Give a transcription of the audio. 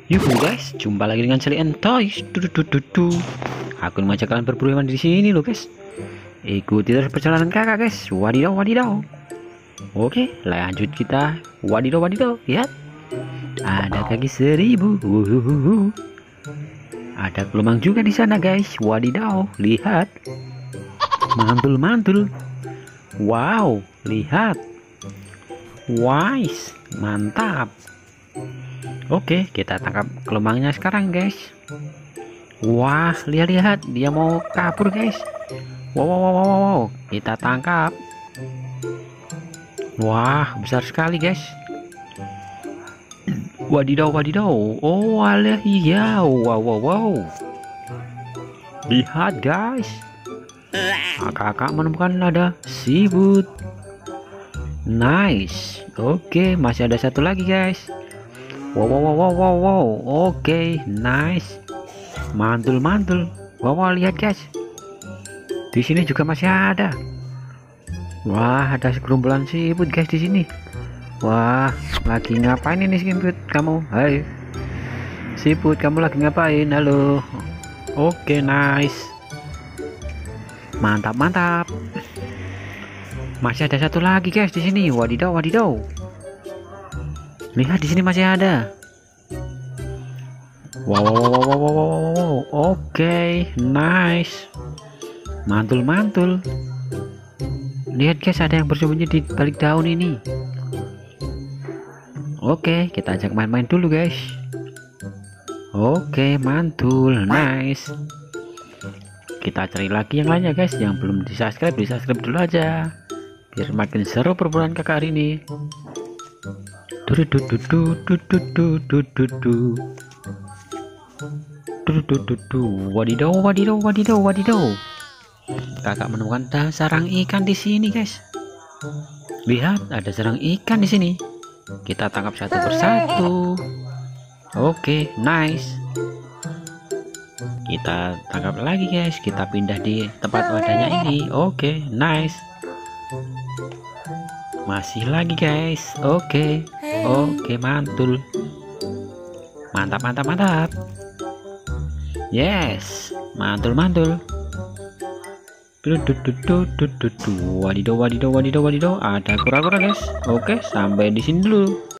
Yuhu guys, jumpa lagi dengan Sally and Toys. Aku mengajak kalian berburu hewan di sini loh guys. Ikuti terus perjalanan kakak guys. Wadidaw wadidaw. Oke, lanjut kita. Wadidaw wadidaw. Lihat, ada kaki 1000. Ada kelumang juga di sana guys. Wadidaw, lihat. Mantul-mantul. Wow, lihat. Wise, mantap. Oke, kita tangkap kelumangnya sekarang guys. Wah, lihat-lihat, dia mau kabur guys. Wow, kita tangkap. Wah, besar sekali guys. Wadidaw wadidaw. Oh alah, iya. Wow. Lihat guys, kakak menemukan lada siput. Nice. Oke, masih ada satu lagi guys. Wow. Oke, nice. Mantul. Wow, lihat guys. Di sini juga masih ada. Wah, ada segerombolan siput guys di sini. Wah, lagi ngapain ini siput kamu? Hai. Siput, kamu lagi ngapain? Halo. Oke, nice. Mantap. Masih ada satu lagi guys di sini. Wadidaw. Lihat, di sini masih ada. Wow. Oke, nice. Mantul. Lihat guys, ada yang bersembunyi di balik daun ini. Oke, kita ajak main-main dulu guys. Oke, mantul, nice. Kita cari lagi yang lainnya guys. Yang belum di subscribe dulu aja, biar makin seru perburuan kakak hari ini. Wadidaw. Kakak menemukan sarang ikan di sini guys. Lihat, ada sarang ikan di sini. Kita tangkap satu persatu. Oke, nice. Kita tangkap lagi guys. Kita pindah di tempat wadahnya ini. Oke, nice. Masih lagi guys. Oke, mantul. Mantap. Yes, mantul. Wadidaw. Ada kura-kura guys. Oke, sampai di sini dulu.